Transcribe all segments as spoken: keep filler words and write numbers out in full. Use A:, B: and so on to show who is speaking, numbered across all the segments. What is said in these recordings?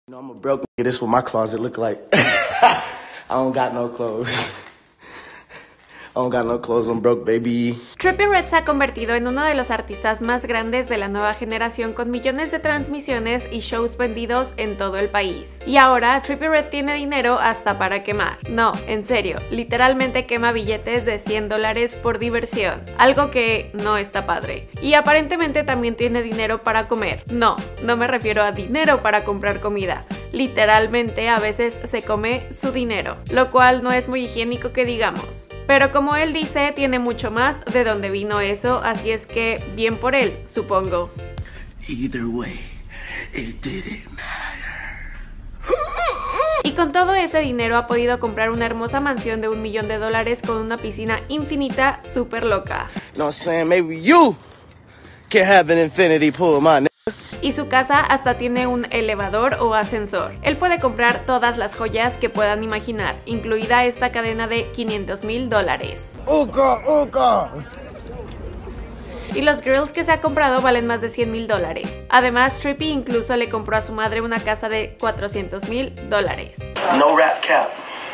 A: You know, I'm a broke nigga. This is what my closet look like. I don't got no clothes. I don't got no clothes, I'm broke, baby.
B: Trippie Redd se ha convertido en uno de los artistas más grandes de la nueva generación, con millones de transmisiones y shows vendidos en todo el país. Y ahora Trippie Redd tiene dinero hasta para quemar. No, en serio, literalmente quema billetes de cien dólares por diversión, algo que no está padre. Y aparentemente también tiene dinero para comer. No, no me refiero a dinero para comprar comida. Literalmente a veces se come su dinero, lo cual no es muy higiénico que digamos. Pero como él dice, tiene mucho más de dónde vino eso, así es que bien por él, supongo.
A: Either way, it didn't matter.
B: Y con todo ese dinero ha podido comprar una hermosa mansión de un millón de dólares con una piscina infinita súper loca.
A: No, Sam, maybe you can have an infinity pool, man.
B: Y su casa hasta tiene un elevador o ascensor. Él puede comprar todas las joyas que puedan imaginar, incluida esta cadena de quinientos mil dólares.
A: Uka, uka.
B: Y los grills que se ha comprado valen más de cien mil dólares. Además, Trippie incluso le compró a su madre una casa de cuatrocientos mil dólares.
A: No rap cap.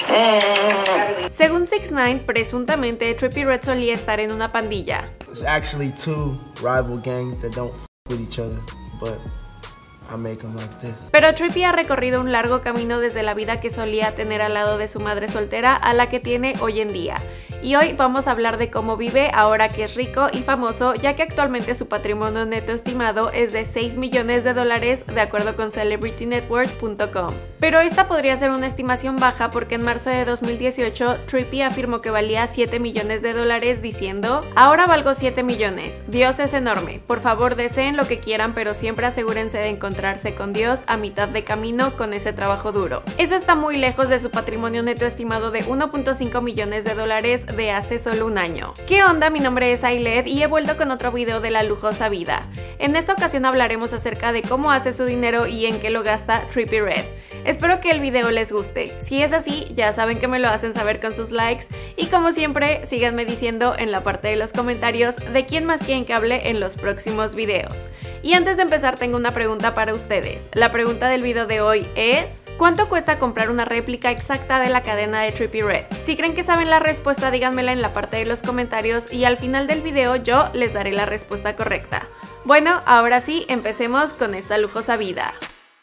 B: Según six nine, presuntamente Trippie Redd solía estar en una pandilla.
A: It's actually two rival gangs that don't f with each other. But I make them like this.
B: Pero Trippie ha recorrido un largo camino desde la vida que solía tener al lado de su madre soltera a la que tiene hoy en día. Y hoy vamos a hablar de cómo vive ahora que es rico y famoso, ya que actualmente su patrimonio neto estimado es de seis millones de dólares de acuerdo con celebrity net worth punto com. Pero esta podría ser una estimación baja porque en marzo de dos mil dieciocho Trippie afirmó que valía siete millones de dólares diciendo: ahora valgo siete millones, Dios es enorme, por favor deseen lo que quieran pero siempre asegúrense de encontrarse con Dios a mitad de camino con ese trabajo duro. Eso está muy lejos de su patrimonio neto estimado de uno punto cinco millones de dólares de hace solo un año. ¿Qué onda? Mi nombre es Ailed y he vuelto con otro video de la lujosa vida. En esta ocasión hablaremos acerca de cómo hace su dinero y en qué lo gasta Trippie Redd. Espero que el video les guste. Si es así, ya saben que me lo hacen saber con sus likes y como siempre, síganme diciendo en la parte de los comentarios de quién más quieren que hable en los próximos videos. Y antes de empezar tengo una pregunta para ustedes. La pregunta del video de hoy es: ¿cuánto cuesta comprar una réplica exacta de la cadena de Trippie Redd? Si creen que saben la respuesta, díganmela en la parte de los comentarios y al final del video yo les daré la respuesta correcta. Bueno, ahora sí, empecemos con esta lujosa vida.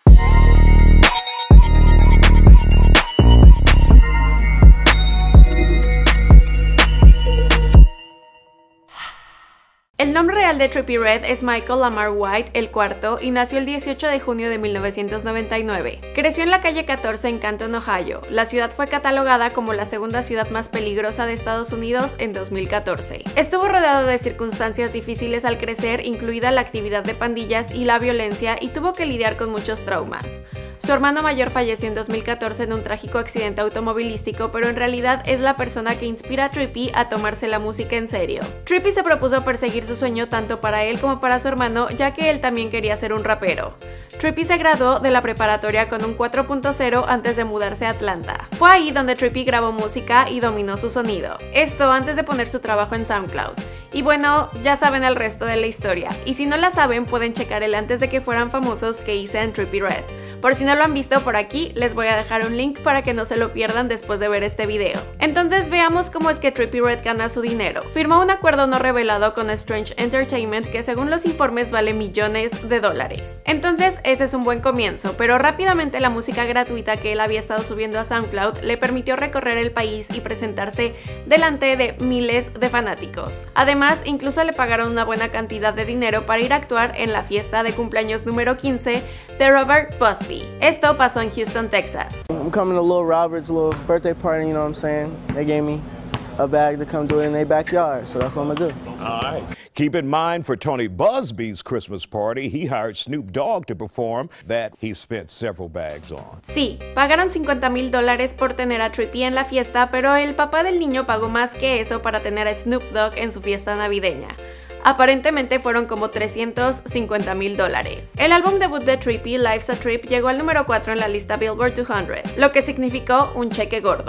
B: El nombre real de Trippie Redd es Michael Lamar White el cuarto y nació el dieciocho de junio de mil novecientos noventa y nueve. Creció en la calle catorce en Canton, Ohio. La ciudad fue catalogada como la segunda ciudad más peligrosa de Estados Unidos en dos mil catorce. Estuvo rodeado de circunstancias difíciles al crecer, incluida la actividad de pandillas y la violencia, y tuvo que lidiar con muchos traumas. Su hermano mayor falleció en dos mil catorce en un trágico accidente automovilístico, pero en realidad es la persona que inspira a Trippie a tomarse la música en serio. Trippie se propuso perseguir su sueño tanto para él como para su hermano, ya que él también quería ser un rapero. Trippie se graduó de la preparatoria con un cuatro punto cero antes de mudarse a Atlanta. Fue ahí donde Trippie grabó música y dominó su sonido. Esto antes de poner su trabajo en SoundCloud. Y bueno, ya saben el resto de la historia. Y si no la saben, pueden checar el antes de que fueran famosos que hice en Trippie Redd. Por si no lo han visto, por aquí les voy a dejar un link para que no se lo pierdan después de ver este video. Entonces veamos cómo es que Trippie Redd gana su dinero. Firmó un acuerdo no revelado con Strange Entertainment que según los informes vale millones de dólares. Entonces ese es un buen comienzo, pero rápidamente la música gratuita que él había estado subiendo a SoundCloud le permitió recorrer el país y presentarse delante de miles de fanáticos. Además, incluso le pagaron una buena cantidad de dinero para ir a actuar en la fiesta de cumpleaños número quince de Robert Busby. Esto pasó en Houston, Texas.
A: I'm coming to Lil Robert's little birthday party, you know what I'm saying? They gave me a bag to come do it in their backyard, so that's what I'm gonna do.
C: All right. Keep in mind, for Tony Busby's Christmas party, he hired Snoop Dogg to perform that he spent several bags on.
B: Sí, pagaron cincuenta mil dólares por tener a Trippie en la fiesta, pero el papá del niño pagó más que eso para tener a Snoop Dogg en su fiesta navideña. Aparentemente fueron como trescientos cincuenta mil dólares. El álbum debut de Trippie, Life's a Trip, llegó al número cuatro en la lista Billboard doscientos, lo que significó un cheque gordo.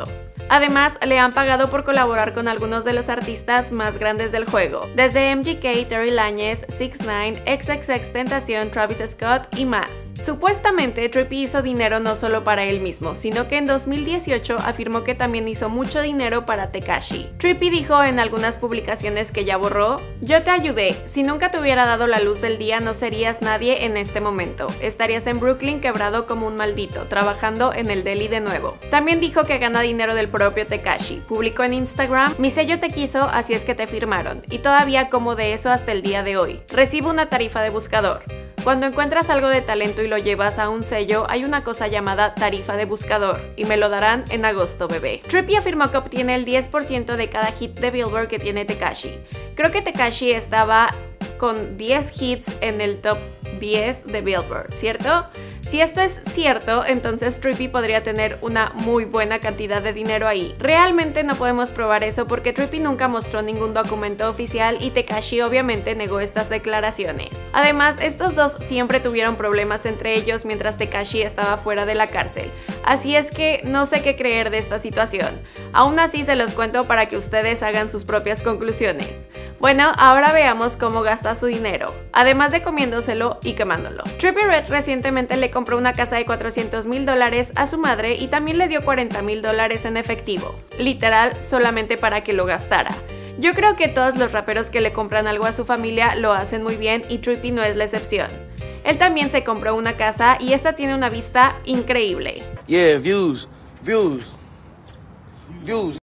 B: Además, le han pagado por colaborar con algunos de los artistas más grandes del juego, desde M G K, Terry Lañez, six nine, equis equis equis Tentacion, Travis Scott y más. Supuestamente, Trippie hizo dinero no solo para él mismo, sino que en dos mil dieciocho afirmó que también hizo mucho dinero para Tekashi. Trippie dijo en algunas publicaciones que ya borró: "Yo te ayudé, si nunca te hubiera dado la luz del día no serías nadie en este momento, estarías en Brooklyn quebrado como un maldito, trabajando en el deli de nuevo". También dijo que gana dinero del propio Tekashi. Publicó en Instagram: "Mi sello te quiso, así es que te firmaron, y todavía como de eso hasta el día de hoy. Recibo una tarifa de buscador. Cuando encuentras algo de talento y lo llevas a un sello, hay una cosa llamada tarifa de buscador, y me lo darán en agosto, bebé". Trippie afirmó que obtiene el diez por ciento de cada hit de Billboard que tiene Tekashi. Creo que Tekashi estaba con diez hits en el top diez de Billboard, ¿cierto? Si esto es cierto, entonces Trippie podría tener una muy buena cantidad de dinero ahí. Realmente no podemos probar eso porque Trippie nunca mostró ningún documento oficial y Tekashi obviamente negó estas declaraciones. Además, estos dos siempre tuvieron problemas entre ellos mientras Tekashi estaba fuera de la cárcel, así es que no sé qué creer de esta situación. Aún así se los cuento para que ustedes hagan sus propias conclusiones. Bueno, ahora veamos cómo gasta su dinero, además de comiéndoselo y quemándolo. Trippie Redd recientemente le compró una casa de cuatrocientos mil dólares a su madre y también le dio cuarenta mil dólares en efectivo, literal solamente para que lo gastara. Yo creo que todos los raperos que le compran algo a su familia lo hacen muy bien y Trippie no es la excepción. Él también se compró una casa y esta tiene una vista increíble.
A: Yeah, views, views, views,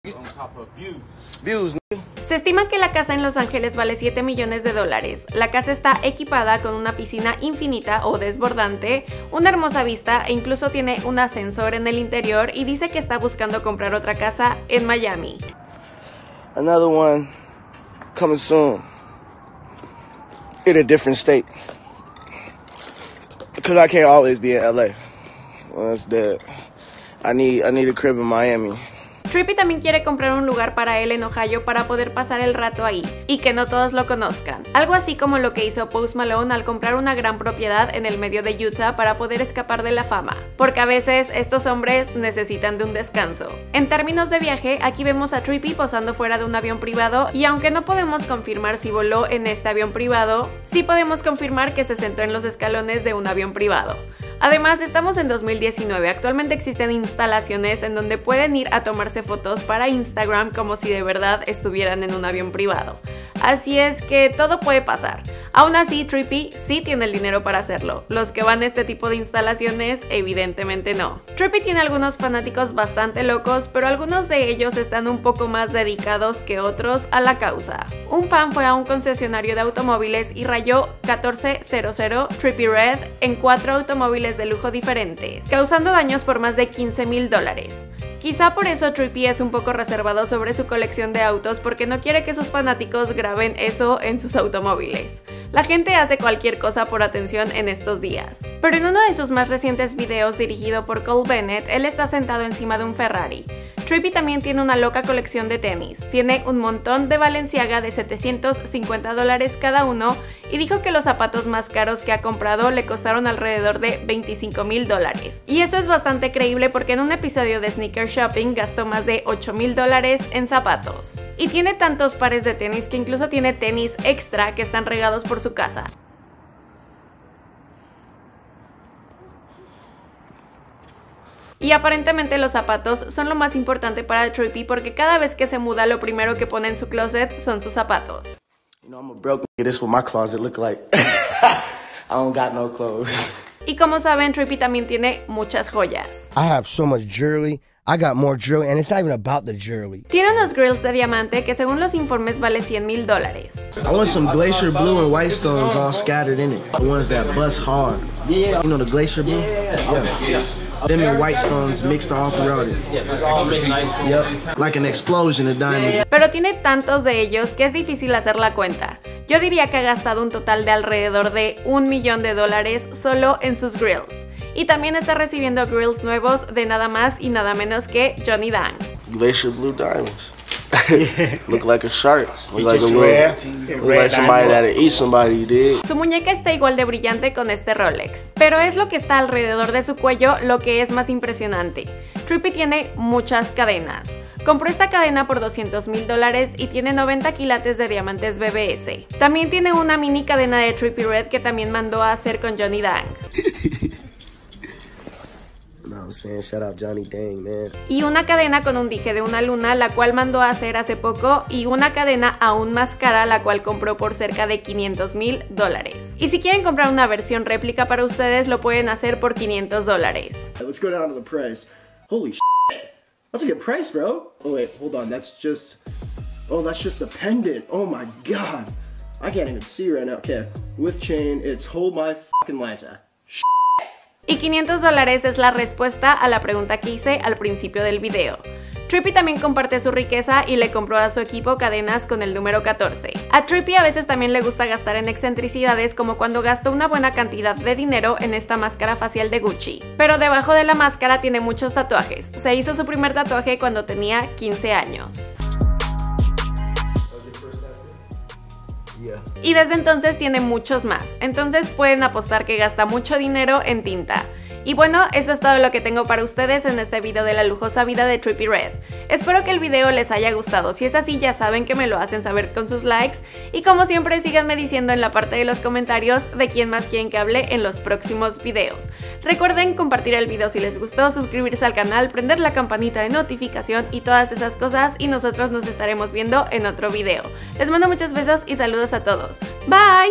A: views.
B: Se estima que la casa en Los Ángeles vale siete millones de dólares. La casa está equipada con una piscina infinita o desbordante, una hermosa vista e incluso tiene un ascensor en el interior y dice que está buscando comprar otra casa en Miami.
A: Another one coming soon in a different state. Because I can't always be in L A. Well, that's dead. I need, I need a crib in Miami.
B: Trippie también quiere comprar un lugar para él en Ohio para poder pasar el rato ahí, y que no todos lo conozcan. Algo así como lo que hizo Post Malone al comprar una gran propiedad en el medio de Utah para poder escapar de la fama, porque a veces estos hombres necesitan de un descanso. En términos de viaje, aquí vemos a Trippie posando fuera de un avión privado, y aunque no podemos confirmar si voló en este avión privado, sí podemos confirmar que se sentó en los escalones de un avión privado. Además, estamos en dos mil diecinueve, actualmente existen instalaciones en donde pueden ir a tomarse fotos para Instagram como si de verdad estuvieran en un avión privado. Así es que todo puede pasar. Aún así, Trippie sí tiene el dinero para hacerlo. Los que van a este tipo de instalaciones, evidentemente no. Trippie tiene algunos fanáticos bastante locos, pero algunos de ellos están un poco más dedicados que otros a la causa. Un fan fue a un concesionario de automóviles y rayó catorce cero Trippie Redd en cuatro automóviles de lujo diferentes, causando daños por más de quince mil dólares. Quizá por eso Trippie es un poco reservado sobre su colección de autos porque no quiere que sus fanáticos graben eso en sus automóviles. La gente hace cualquier cosa por atención en estos días. Pero en uno de sus más recientes videos dirigido por Cole Bennett, él está sentado encima de un Ferrari. Trippie también tiene una loca colección de tenis, tiene un montón de Balenciaga de setecientos cincuenta dólares cada uno y dijo que los zapatos más caros que ha comprado le costaron alrededor de veinticinco mil dólares. Y eso es bastante creíble porque en un episodio de Sneaker Shopping gastó más de ocho mil dólares en zapatos. Y tiene tantos pares de tenis que incluso tiene tenis extra que están regados por su casa. Y aparentemente los zapatos son lo más importante para Trippie porque cada vez que se muda lo primero que pone en su closet son sus zapatos.
A: You know, I'm a broke nigga. This is what my closet look like. I don't got no clothes.
B: Y como saben, Trippie también tiene muchas joyas.
D: I have so much jewelry. I got more jewelry, and it's not even about the jewelry.
B: Tiene unos grills de diamante que según los informes vale cien mil dólares.
E: I want some glacier blue and white stones all scattered in it. The ones that bust hard. You know the glacier blue? Yeah. Them and white stones mixed all throughout it. Yep. Like an explosion of diamonds.
B: Pero tiene tantos de ellos que es difícil hacer la cuenta. Yo diría que ha gastado un total de alrededor de un millón de dólares solo en sus grills. Y también está recibiendo grills nuevos de nada más y nada menos que Johnny Dang.
A: Glacier blue diamonds. Look like a shark. Look like a little, look like somebody that'll eat somebody, you dig?
B: Su muñeca está igual de brillante con este Rolex, pero es lo que está alrededor de su cuello lo que es más impresionante. Trippie tiene muchas cadenas. Compró esta cadena por doscientos mil dólares y tiene noventa quilates de diamantes B B S. También tiene una mini cadena de Trippie Redd que también mandó a hacer con Johnny Dang.
A: No, I'm saying, shout out Johnny Dang, man.
B: Y una cadena con un dije de una luna, la cual mandó a hacer hace poco, y una cadena aún más cara, la cual compró por cerca de quinientos mil dólares. Y si quieren comprar una versión réplica para ustedes, lo pueden hacer por quinientos dólares.
F: Let's go down to the price. Holy shit. That's a good price, bro. Oh wait, hold on, that's just... Oh, that's just a pendant. Oh my god. I can't even see right now. Okay, with chain, it's hold my fucking lanta.
B: Y quinientos dólares es la respuesta a la pregunta que hice al principio del video. Trippie también comparte su riqueza y le compró a su equipo cadenas con el número catorce. A Trippie a veces también le gusta gastar en excentricidades, como cuando gastó una buena cantidad de dinero en esta máscara facial de Gucci. Pero debajo de la máscara tiene muchos tatuajes. Se hizo su primer tatuaje cuando tenía quince años. Y desde entonces tiene muchos más, entonces pueden apostar que gasta mucho dinero en tinta. Y bueno, eso es todo lo que tengo para ustedes en este video de la lujosa vida de Trippie Redd. Espero que el video les haya gustado. Si es así, ya saben que me lo hacen saber con sus likes. Y como siempre, síganme diciendo en la parte de los comentarios de quién más quieren que hable en los próximos videos. Recuerden compartir el video si les gustó, suscribirse al canal, prender la campanita de notificación y todas esas cosas. Y nosotros nos estaremos viendo en otro video. Les mando muchos besos y saludos a todos. Bye.